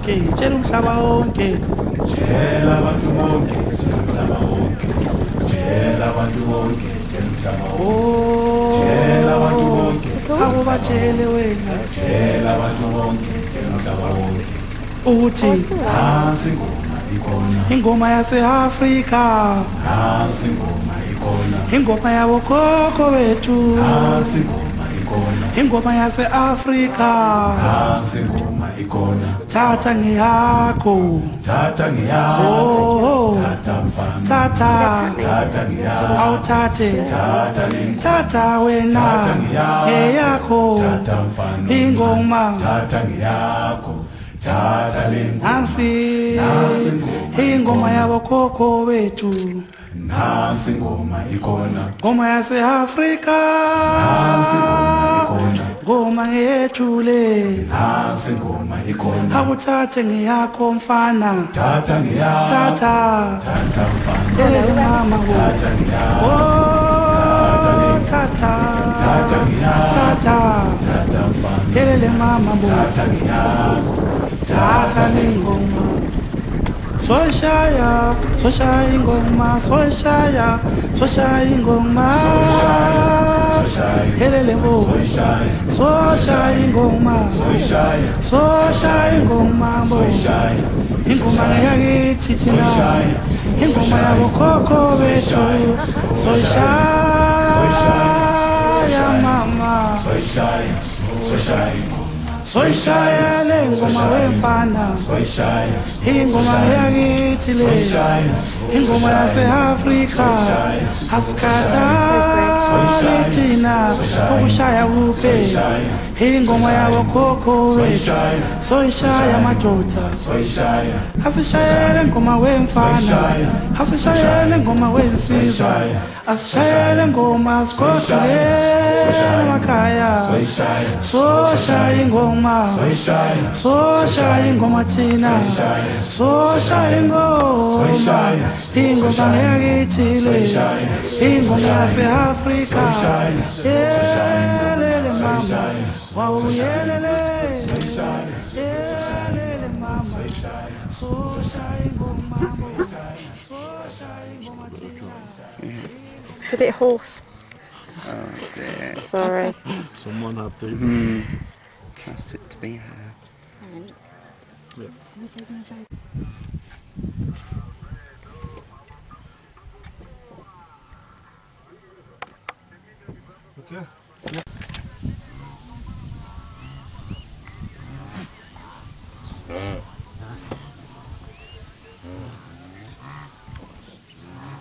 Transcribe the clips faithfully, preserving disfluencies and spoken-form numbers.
wonke, tshela umhlaba wonke, tshela abantu bonke, tshela umhlaba wonke, tshela abantu bonke, tshela umhlaba wonke, oh, tshela abantu bonke, akubatshele wena, tshela abantu bonke, tshela umhlaba wonke, ukuthi nansi ingoma ikhona, ingoma yase-Afrika, nansi ingoma ikhona, ingoma yabokhokho bethu, nansi ingoma ikhona, ingoma yase-Afrika, nansi ingoma ikhona, thatha ngeyakho, thatha ngeyakho, oh, thatha mfana, thatha, thatha ngeyakho, awuthathe, thatha lento, thatha wena ngeyakho, thatha mfana, ingoma thatha ngeyakho, thatha lento, nansi nansi ingoma yabokhokho bethu, nansi ingoma ikhona, ngoma yase-Afrika, nansi ingoma ikhona, ngoma ngeyethu le, nansi ingoma ikhona, akuthathe ngeyakho mfana, thatha ngeyakho, thatha thatha mfana, elele mama wo, thatha ngeyakho, oh, thatha thatha ngeyakho, thatha thatha mfana, elele mama wo, thatha ngeyakho, thatha lengoma, soshaya soshaya ingoma, soshaya soshaya ingoma, elele bo, soshaya ingoma, soshaya ingoma bo, ingoma yakithi thina, ingoma yabokhokho bethu, soshaya mama, soyishaya le ngoma wemfana, ingoma yakithi le, ingoma yase-Afrika, asikhathali thina ukushaya kuphe, ingoma yabokhokho bethu, soyishaya madoda, asishayele ngoma wemfana, asishayele ngoma wensizwa, asishayele ngoma sikhohlulele emakhaya, soshaya ingoma, soshaya ingoma thina, soshaya ingoma, ingoma yakithi le, ingoma yase-Afrika, yelele mama, wawuyelele, yelele mama, soshaya ingoma, soshaya ingoma thina. It's a bit hoarse. Oh dear. Sorry. Someone had to. Hmm. Trust it to be her. Yeah. Okay.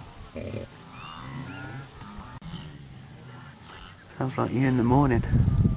Sounds like you in the morning.